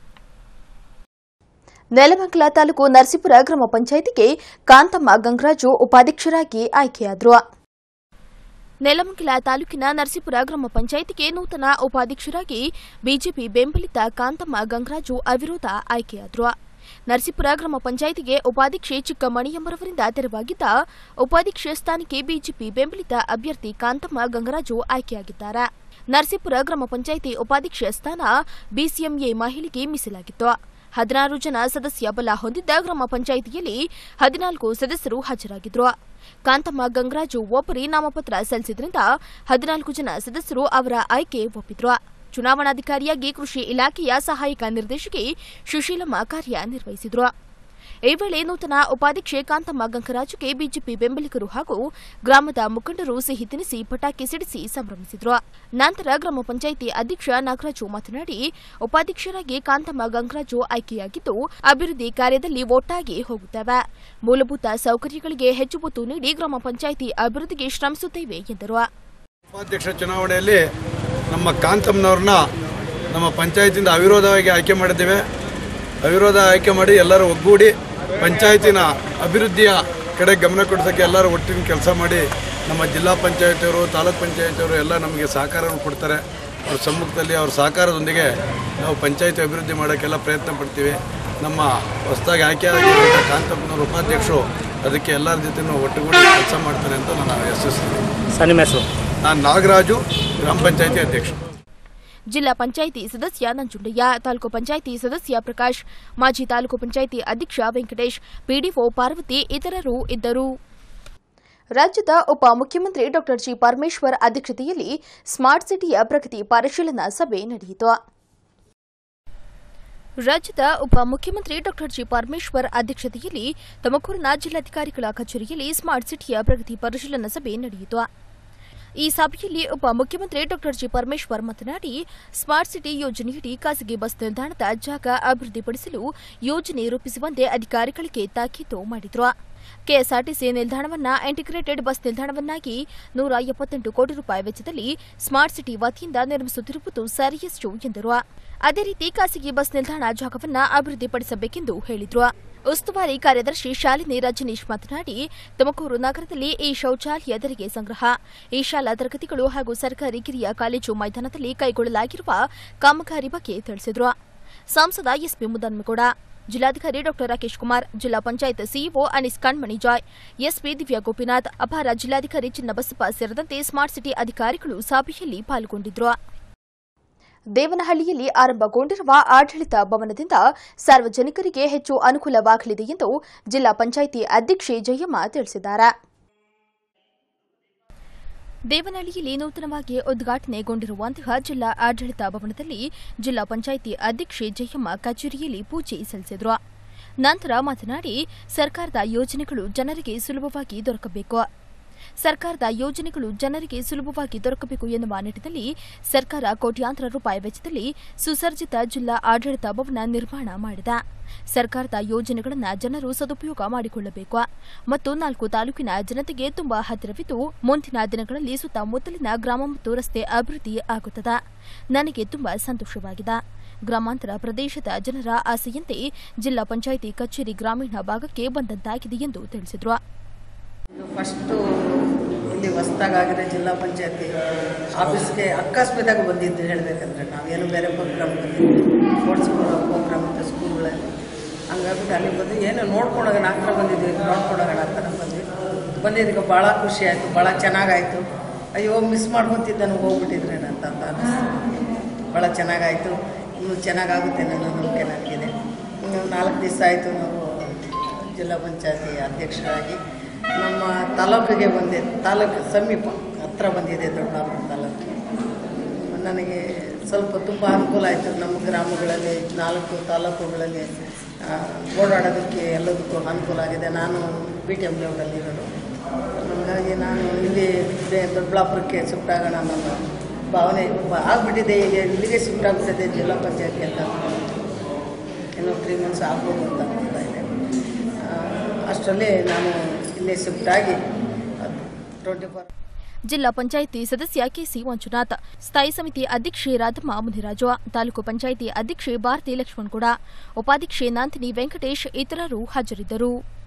A: ನೆಲಮಂಗಲ ತಾಲೂಕು ನರಸೀಪುರ ಗ್ರಾಮ ಪಂಚಾಯಿತಿಗೆ ಕಾಂತಮ್ಮ ಗಂಗರಾಜು ಉಪಾಧ್ಯಕ್ಷರಾಗಿ ಆಯ್ಕೆಯಾದರು. ನೆಲಮಂಗಲ ತಾಲೂಕಿನ ನರಸೀಪುರ ಗ್ರಾಮ ಪಂಚಾಯಿತಿಗೆ ನೂತನ ಉಪಾಧ್ಯಕ್ಷರಾಗಿ ಬಿಜೆಪಿ ಬೆಂಬಲಿತ ಕಾಂತಮ್ಮ ಗಂಗರಾಜು ಅವಿರೋಧ ಆಯ್ಕೆಯಾದರು. ನರಸೀಪುರ ಗ್ರಾಮ ಪಂಚಾಯಿತಿಗೆ ಉಪಾಧ್ಯಕ್ಷೆ ಚಿಕ್ಕಮಣಿಯಮ್ಮರವರಿಂದ ತೆರವಾಗಿದ್ದ ಉಪಾಧ್ಯಕ್ಷ ಸ್ಥಾನಕ್ಕೆ ಬಿಜೆಪಿ ಬೆಂಬಲಿತ ಅಭ್ಯರ್ಥಿ ಕಾಂತಮ್ಮ ಗಂಗರಾಜು ಆಯ್ಕೆಯಾಗಿದ್ದಾರೆ. ನರಸೀಪುರ ಗ್ರಾಮ ಪಂಚಾಯಿತಿ ಉಪಾಧ್ಯಕ್ಷ ಸ್ಥಾನ ಬಿಸಿಎಂಎ ಮಹಿಳೆಗೆ ಮೀಸಲಾಗಿತ್ತು. ಹದಿನಾರು ಜನ ಸದಸ್ಯ ಬಲ ಹೊಂದಿದ್ದ ಗ್ರಾಮ ಪಂಚಾಯಿತಿಯಲ್ಲಿ ಹದಿನಾಲ್ಕು ಸದಸ್ಯರು ಹಾಜರಾಗಿದ್ದರು. ಕಾಂತಮ್ಮ ಗಂಗರಾಜು ಒಬ್ಬರೇ ನಾಮಪತ್ರ ಸಲ್ಲಿಸಿದ್ರಿಂದ ಹದಿನಾಲ್ಕು ಜನ ಸದಸ್ಯರು ಅವರ ಆಯ್ಕೆ ಒಪ್ಪಿದ್ರು. ಚುನಾವಣಾಧಿಕಾರಿಯಾಗಿ ಕೃಷಿ ಇಲಾಖೆಯ ಸಹಾಯಕ ನಿರ್ದೇಶಕಿ ಸುಶೀಲಮ್ಮ ಕಾರ್ಯನಿರ್ವಹಿಸಿದ್ರು. ಈ ವೇಳೆ ನೂತನ ಉಪಾಧ್ಯಕ್ಷೆ ಕಾಂತಮ್ಮ ಗಂಗರಾಜುಗೆ ಬಿಜೆಪಿ ಬೆಂಬಲಿಗರು ಹಾಗೂ ಗ್ರಾಮದ ಮುಖಂಡರು ಸಿಹಿ ತಿನಿಸಿ ಪಟಾಕಿ ಸಿಡಿಸಿ ಸಂಭ್ರಮಿಸಿದ್ರು. ನಂತರ ಗ್ರಾಮ ಪಂಚಾಯಿತಿ ಅಧ್ಯಕ್ಷ ನಾಗರಾಜು ಮಾತನಾಡಿ, ಉಪಾಧ್ಯಕ್ಷರಾಗಿ ಕಾಂತಮ್ಮ ಗಂಗರಾಜು ಆಯ್ಕೆಯಾಗಿದ್ದು ಅಭಿವೃದ್ಧಿ ಕಾರ್ಯದಲ್ಲಿ ಒಟ್ಟಾಗಿ ಹೋಗುತ್ತೇವೆ. ಮೂಲಭೂತ ಸೌಕರ್ಯಗಳಿಗೆ ಹೆಚ್ಚು ಒತ್ತು ನೀಡಿ ಗ್ರಾಮ ಪಂಚಾಯಿತಿ ಅಭಿವೃದ್ಧಿಗೆ ಶ್ರಮಿಸುತ್ತೇವೆ ಎಂದರು.
I: ಉಪಾಧ್ಯಕ್ಷ ಚುನಾವಣೆಯಲ್ಲಿ ನಮ್ಮ ಕಾಂತಮ್ಮನವ್ರನ್ನ ನಮ್ಮ ಪಂಚಾಯತಿಯಿಂದ ಅವಿರೋಧವಾಗಿ ಆಯ್ಕೆ ಮಾಡಿದ್ದೇವೆ. ಅವಿರೋಧ ಆಯ್ಕೆ ಮಾಡಿ ಎಲ್ಲರೂ ಒಗ್ಗೂಡಿ ಪಂಚಾಯತಿನ ಅಭಿವೃದ್ಧಿಯ ಕಡೆ ಗಮನ ಕೊಡಿಸೋಕ್ಕೆ ಎಲ್ಲರೂ ಒಟ್ಟಿನ ಕೆಲಸ ಮಾಡಿ ನಮ್ಮ ಜಿಲ್ಲಾ ಪಂಚಾಯತಿಯವರು ತಾಲೂಕ್ ಪಂಚಾಯತಿಯವರು ಎಲ್ಲ ನಮಗೆ ಸಹಕಾರವನ್ನು ಕೊಡ್ತಾರೆ. ಅವ್ರ ಸಮ್ಮುಖದಲ್ಲಿ ಅವ್ರ ಸಹಕಾರದೊಂದಿಗೆ ನಾವು ಪಂಚಾಯತಿ ಅಭಿವೃದ್ಧಿ ಮಾಡೋಕ್ಕೆಲ್ಲ ಪ್ರಯತ್ನ ಪಡ್ತೀವಿ. ನಮ್ಮ ಹೊಸದಾಗಿ ಆಯ್ಕೆಯಾಗಿರುವಂಥ ಕಾಂತಪ್ಪನವರು ಉಪಾಧ್ಯಕ್ಷರು ಅದಕ್ಕೆ ಎಲ್ಲರ ಜೊತೆನೂ ಒಟ್ಟುಗೂಡಿ ಕೆಲಸ ಮಾಡ್ತಾರೆ ಅಂತ ನಾನು ಯಶಸ್ವಿ. ನಾನು ನಾಗರಾಜು, ಗ್ರಾಮ ಪಂಚಾಯತಿ ಅಧ್ಯಕ್ಷ.
A: ಜಿಲ್ಲಾ ಪಂಚಾಯಿತಿ ಸದಸ್ಯ ನಂಜುಂಡಯ್ಯ, ತಾಲೂಕು ಪಂಚಾಯಿತಿ ಸದಸ್ಯ ಪ್ರಕಾಶ್, ಮಾಜಿ ತಾಲೂಕು ಪಂಚಾಯಿತಿ ಅಧ್ಯಕ್ಷ ವೆಂಕಟೇಶ್, ಪಿಡಿಒ ಪಾರ್ವತಿ ಇತರರು ಇದ್ದರು. ರಾಜ್ಯದ ಉಪಮುಖ್ಯಮಂತ್ರಿ ಡಾ ಜಿ ಪರಮೇಶ್ವರ್ ಅಧ್ಯಕ್ಷತೆಯಲ್ಲಿ ಸ್ಮಾರ್ಟ್ ಸಿಟಿಯ ಪ್ರಗತಿ ಪರಿಶೀಲನಾ ಸಭೆ ನಡೆಯಿತು. ರಾಜ್ಯದ ಉಪಮುಖ್ಯಮಂತ್ರಿ ಡಾ ಜಿ ಪರಮೇಶ್ವರ್ ಅಧ್ಯಕ್ಷತೆಯಲ್ಲಿ ತುಮಕೂರಿನ ಜಿಲ್ಲಾಧಿಕಾರಿಗಳ ಕಚೇರಿಯಲ್ಲಿ ಸ್ಮಾರ್ಟ್ ಸಿಟಿಯ ಪ್ರಗತಿ ಪರಿಶೀಲನಾ ಸಭೆ ನಡೆಯಿತು. ಈ ಸಭೆಯಲ್ಲಿ ಉಪಮುಖ್ಯಮಂತ್ರಿ ಡಾ ಜಿ ಪರಮೇಶ್ವರ್ ಮಾತನಾಡಿ, ಸ್ಮಾರ್ಟ್ ಸಿಟಿ ಯೋಜನೆಯಡಿ ಖಾಸಗಿ ಬಸ್ ನಿಲ್ದಾಣದ ಜಾಗ ಅಭಿವೃದ್ಧಿಪಡಿಸಲು ಯೋಜನೆ ರೂಪಿಸುವಂತೆ ಅಧಿಕಾರಿಗಳಿಗೆ ತಾಕೀತು ಮಾಡಿದರು. ಕೆಎಸ್ಆರ್ಟಿಸಿ ನಿಲ್ದಾಣವನ್ನು ಇಂಟಿಗ್ರೇಟೆಡ್ ಬಸ್ ನಿಲ್ದಾಣವನ್ನಾಗಿ ನೂರ ಎಪ್ಪತ್ತೆಂಟು ಕೋಟಿ ರೂಪಾಯಿ ವೆಚ್ಚದಲ್ಲಿ ಸ್ಮಾರ್ಟ್ ಸಿಟಿ ವತಿಯಿಂದ ನಿರ್ಮಿಸುತ್ತಿರುವುದು ಸರಿಯಷ್ಟು ಎಂದರು. ಅದೇ ರೀತಿ ಖಾಸಗಿ ಬಸ್ ನಿಲ್ದಾಣ ಜಾಗವನ್ನು ಅಭಿವೃದ್ಧಿಪಡಿಸಬೇಕೆಂದು ಹೇಳಿದರು. ಉಸ್ತುವಾರಿ ಕಾರ್ಯದರ್ಶಿ ಶಾಲಿನಿ ರಜನೀಶ್ ಮಾತನಾಡಿ, ತುಮಕೂರು ನಗರದಲ್ಲಿ ಈ ಶೌಚಾಲಯ ತೆರಿಗೆ ಸಂಗ್ರಹ, ಈ ಶಾಲಾ ತರಗತಿಗಳು ಹಾಗೂ ಸರ್ಕಾರಿ ಕಿರಿಯ ಕಾಲೇಜು ಮೈದಾನದಲ್ಲಿ ಕೈಗೊಳ್ಳಲಾಗಿರುವ ಕಾಮಗಾರಿ ಬಗ್ಗೆ ತಿಳಿಸಿದರು. ಸಂಸದ ಎಸ್ಪಿ ಮುದ್ದನ್ಮೇಗೌಡ, ಜಿಲ್ಲಾಧಿಕಾರಿ ಡಾ ರಾಕೇಶ್ ಕುಮಾರ್, ಜಿಲ್ಲಾ ಪಂಚಾಯತ್ ಸಿಇಒ ಅನೀಸ್ ಕಣ್ಮಣಿ ಜಾಯ್, ಎಸ್ಪಿ ದಿವ್ಯಾ ಗೋಪಿನಾಥ್, ಅಪರ ಜಿಲ್ಲಾಧಿಕಾರಿ ಚಿನ್ನಬಸಪ್ಪ ಸೇರಿದಂತೆ ಸ್ಮಾರ್ಟ್ ಸಿಟಿ ಅಧಿಕಾರಿಗಳು ಸಭೆಯಲ್ಲಿ ಪಾಲ್ಗೊಂಡಿದ್ದರು. ದೇವನಹಳ್ಳಿಯಲ್ಲಿ ಆರಂಭಗೊಂಡಿರುವ ಆಡಳಿತ ಭವನದಿಂದ ಸಾರ್ವಜನಿಕರಿಗೆ ಹೆಚ್ಚು ಅನುಕೂಲವಾಗಲಿದೆ ಎಂದು ಜಿಲ್ಲಾ ಪಂಚಾಯಿತಿ ಅಧ್ಯಕ್ಷೆ ಜಯಮ್ಮ ತಿಳಿಸಿದ್ದಾರೆ. ದೇವನಹಳ್ಳಿಯಲ್ಲಿ ನೂತನವಾಗಿ ಉದ್ಘಾಟನೆಗೊಂಡಿರುವಂತಹ ಜಿಲ್ಲಾ ಆಡಳಿತ ಭವನದಲ್ಲಿ ಜಿಲ್ಲಾ ಪಂಚಾಯಿತಿ ಅಧ್ಯಕ್ಷೆ ಜಯಮ್ಮ ಕಚೇರಿಯಲ್ಲಿ ಪೂಜೆ ಸಲ್ಲಿಸಿದರು. ನಂತರ ಮಾತನಾಡಿ, ಸರ್ಕಾರದ ಯೋಜನೆಗಳು ಜನರಿಗೆ ಸುಲಭವಾಗಿ ದೊರಕಬೇಕು ಸರ್ಕಾರದ ಯೋಜನೆಗಳು ಜನರಿಗೆ ಸುಲಭವಾಗಿ ದೊರಕಬೇಕು ಎನ್ನುವ ನಿಟ್ಟಿನಲ್ಲಿ ಸರ್ಕಾರ ಕೋಟ್ಯಾಂತರ ರೂಪಾಯಿ ವೆಚ್ಚದಲ್ಲಿ ಸುಸರ್ಜಿತ ಜಿಲ್ಲಾ ಆಡಳಿತ ಭವನ ನಿರ್ಮಾಣ ಮಾಡಿದೆ. ಸರ್ಕಾರದ ಯೋಜನೆಗಳನ್ನು ಜನರು ಸದುಪಯೋಗ ಮಾಡಿಕೊಳ್ಳಬೇಕು ಮತ್ತು ನಾಲ್ಕು ತಾಲೂಕಿನ ಜನತೆಗೆ ತುಂಬಾ ಹತ್ತಿರವಿದ್ದು ಮುಂದಿನ ದಿನಗಳಲ್ಲಿ ಸುತ್ತಮುತ್ತಲಿನ ಗ್ರಾಮ ಮತ್ತು ರಸ್ತೆ ಅಭಿವೃದ್ಧಿ ಆಗುತ್ತದೆ. ನನಗೆ ತುಂಬಾ ಸಂತೋಷವಾಗಿದೆ. ಗ್ರಾಮಾಂತರ ಪ್ರದೇಶದ ಜನರ ಆಸೆಯಂತೆ ಜಿಲ್ಲಾ ಪಂಚಾಯಿತಿ ಕಚೇರಿ ಗ್ರಾಮೀಣ ಭಾಗಕ್ಕೆ ಬಂದಂತಾಗಿದೆ ಎಂದು ತಿಳಿಸಿದರು.
J: ಫಸ್ಟು ಇಲ್ಲಿ ಹೊಸದಾಗಿದೆ ಜಿಲ್ಲಾ ಪಂಚಾಯತಿ ಆಫೀಸ್ಗೆ ಅಕಸ್ಮಾತಾಗಿ ಬಂದಿದ್ದು ಹೇಳಬೇಕಂದ್ರೆ ನಾವೇನು ಬೇರೆ ಪ್ರೋಗ್ರಾಮ್ ಬಂದಿದ್ವಿ, ಸ್ಪೋರ್ಟ್ಸ್ ಪ್ರೋಗ್ರಾಮ್ ಇತ್ತು ಸ್ಕೂಲ್ಗಳಲ್ಲಿ, ಹಂಗಾಗ್ಬಿಟ್ಟು ಅಲ್ಲಿ ಬಂದು ಏನು ನೋಡ್ಕೊಂಡೋಗೋಣ ಹತ್ರ ಬಂದಿದ್ವಿ, ನೋಡ್ಕೊಂಡೋಗೋಣ ಅಂತ ನಾವು ಬಂದ್ವಿ. ಬಂದಿದ್ದಕ್ಕೆ ಭಾಳ ಖುಷಿ ಆಯಿತು, ಭಾಳ ಚೆನ್ನಾಗಾಯಿತು. ಅಯ್ಯೋ ಮಿಸ್ ಮಾಡ್ಕೊತಿದ್ದಾನು ಹೋಗ್ಬಿಟ್ಟಿದ್ರೇನ ಅಂತ ಅಂತ ಅನ್ನಿಸ್ತು. ಭಾಳ ಚೆನ್ನಾಗಾಯಿತು, ಇನ್ನೂ ಚೆನ್ನಾಗಾಗುತ್ತೆ ನನ್ನ ನಂಬಿಕೆ ನನಗಿದೆ. ಇನ್ನು ನಾಲ್ಕು ದಿವಸ ಆಯಿತು ನಾವು ಜಿಲ್ಲಾ ಪಂಚಾಯತಿ ಅಧ್ಯಕ್ಷರಾಗಿ. ನಮ್ಮ ತಾಲೂಕಿಗೆ ಬಂದೆ, ತಾಲೂಕು ಸಮೀಪ ಹತ್ರ ಬಂದಿದೆ ದೊಡ್ಡಾಪುರ ತಾಲೂಕು. ನನಗೆ ಸ್ವಲ್ಪ ತುಂಬ ಅನುಕೂಲ ಆಯಿತು. ನಮ್ಮ ಗ್ರಾಮಗಳಲ್ಲಿ ನಾಲ್ಕು ತಾಲೂಕುಗಳಲ್ಲಿ ಓಡಾಡೋದಕ್ಕೆ ಎಲ್ಲದಕ್ಕೂ ಅನುಕೂಲ ಆಗಿದೆ. ನಾನು ಬಿ ಟಿ ಎಮ್ ಲೇಔಟಲ್ಲಿ ಇರೋದು, ಹಾಗಾಗಿ ನಾನು ಇಲ್ಲಿ ದೊಡ್ಡಬಳ್ಳಾಪುರಕ್ಕೆ ಶಿಫ್ಟ್ ಆಗೋಣ ನನ್ನ ಭಾವನೆ ಆಗಿಬಿಟ್ಟಿದೆ. ಈಗ ಇಲ್ಲಿಗೆ ಶಿಫ್ಟ್ ಆಗಿಬಿಟ್ಟಿದೆ ಜಿಲ್ಲಾ ಪಂಚಾಯತಿ ಅಂತ. ಇನ್ನೂ ತ್ರೀ ಮಂತ್ಸ್ ಆಗ್ಬೋದು ಅಂತ ಅನ್ತಾ ಇದೆ. ಅಷ್ಟರಲ್ಲಿ ನಾನು ಇಲ್ಲೇ ಶಿಫ್ಟ್ ಆಗಿ ಟ್ವೆಂಟಿ ಫೋರ್
A: ಜಿಲ್ಲಾ ಪಂಚಾಯಿತಿ ಸದಸ್ಯ ಕೆಸಿ ಮಂಜುನಾಥ್, ಸ್ಥಾಯಿ ಸಮಿತಿ ಅಧ್ಯಕ್ಷೆ ರಾಧಮ್ಮ ಮುನಿರಾಜು, ತಾಲೂಕು ಪಂಚಾಯಿತಿ ಅಧ್ಯಕ್ಷೆ ಭಾರತಿ ಲಕ್ಷ್ಮಣಗೌಡ, ಉಪಾಧ್ಯಕ್ಷೆ ನಂದಿನಿ ವೆಂಕಟೇಶ್ ಇತರರು ಹಾಜರಿದ್ದರು.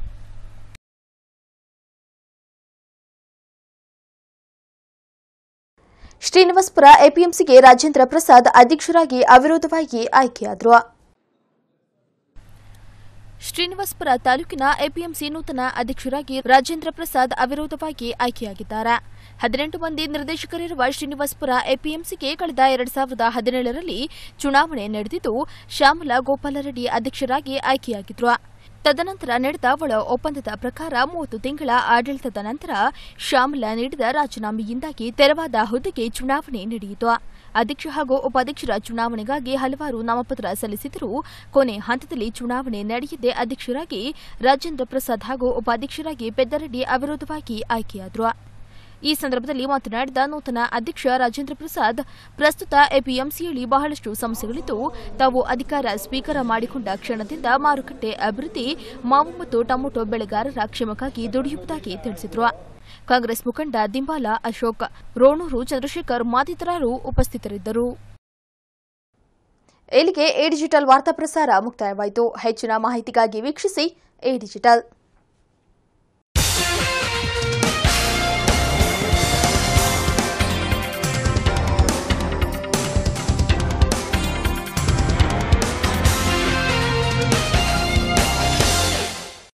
A: ಶ್ರೀನಿವಾಸಪುರ ಎಪಿಎಂಸಿಗೆ ರಾಜೇಂದ್ರ ಪ್ರಸಾದ್ ಅಧ್ಯಕ್ಷರಾಗಿ ಅವಿರೋಧವಾಗಿ ಆಯ್ಕೆಯಾದರು. ಶ್ರೀನಿವಾಸಪುರ ತಾಲೂಕಿನ ಎಪಿಎಂಸಿ ನೂತನ ಅಧ್ಯಕ್ಷರಾಗಿ ರಾಜೇಂದ್ರ ಪ್ರಸಾದ್ ಅವಿರೋಧವಾಗಿ ಆಯ್ಕೆಯಾಗಿದ್ದಾರೆ. ಹದಿನೆಂಟು ಮಂದಿ ನಿರ್ದೇಶಕರಿರುವ ಶ್ರೀನಿವಾಸಪುರ ಎಪಿಎಂಸಿಗೆ ಕಳೆದ ಎರಡ್ ಸಾವಿರದ ಹದಿನೇಳರಲ್ಲಿ ಚುನಾವಣೆ ನಡೆದಿದ್ದು ಶ್ಯಾಮಲಾ ಗೋಪಾಲರೆಡ್ಡಿ ಅಧ್ಯಕ್ಷರಾಗಿ ಆಯ್ಕೆಯಾಗಿದ್ರು. ತದನಂತರ ನಡೆದ ಒಳ ಒಪ್ಪಂದದ ಪ್ರಕಾರ ಮೂವತ್ತು ತಿಂಗಳ ಆಡಳಿತದ ನಂತರ ಶ್ಯಾಮಲಾ ನೀಡಿದ ರಾಜೀನಾಮೆಯಿಂದಾಗಿ ತೆರವಾದ ಹುದ್ದೆಗೆ ಚುನಾವಣೆ ನಡೆಯಿತು. ಅಧ್ಯಕ್ಷ ಹಾಗೂ ಉಪಾಧ್ಯಕ್ಷರ ಚುನಾವಣೆಗಾಗಿ ಹಲವಾರು ನಾಮಪತ್ರ ಸಲ್ಲಿಸಿದರೂ ಕೊನೆ ಹಂತದಲ್ಲಿ ಚುನಾವಣೆ ನಡೆಯದೆ ಅಧ್ಯಕ್ಷರಾಗಿ ರಾಜೇಂದ್ರ ಪ್ರಸಾದ್ ಹಾಗೂ ಉಪಾಧ್ಯಕ್ಷರಾಗಿ ಪೆದ್ದರೆಡ್ಡಿ ಅವಿರೋಧವಾಗಿ ಆಯ್ಕೆಯಾದರು. ಈ ಸಂದರ್ಭದಲ್ಲಿ ಮಾತನಾಡಿದ ನೂತನ ಅಧ್ಯಕ್ಷ ರಾಜೇಂದ್ರ ಪ್ರಸಾದ್, ಪ್ರಸ್ತುತ ಎಪಿಎಂಸಿಯಲ್ಲಿ ಬಹಳಷ್ಟು ಸಮಸ್ಯೆಗಳಿದ್ದು ತಾವು ಅಧಿಕಾರ ಸ್ವೀಕಾರ ಮಾಡಿಕೊಂಡ ಕ್ಷಣದಿಂದ ಮಾರುಕಟ್ಟೆ ಅಭಿವೃದ್ಧಿ, ಮಾವು ಮತ್ತು ಟೊಮೆಟೊ ಬೆಳೆಗಾರರ ಕ್ಷೇಮಕ್ಕಾಗಿ ದುಡಿಯುವುದಾಗಿ ತಿಳಿಸಿದರು. ಕಾಂಗ್ರೆಸ್ ಮುಖಂಡ ದಿಂಬಾಲ ಅಶೋಕ್, ರೋಣೂರು ಚಂದ್ರಶೇಖರ್ ಮತ್ತಿತರರು ಉಪಸ್ಥಿತರಿದ್ದರು. ಇಲ್ಲಿಗೆ ಎ ಡಿಜಿಟಲ್ ವಾರ್ತಾ ಪ್ರಸಾರ ಮುಕ್ತಾಯವಾಯಿತು. ಹೆಚ್ಚಿನ ಮಾಹಿತಿಗಾಗಿ ವೀಕ್ಷಿಸಿ ಎ ಡಿಜಿಟಲ್.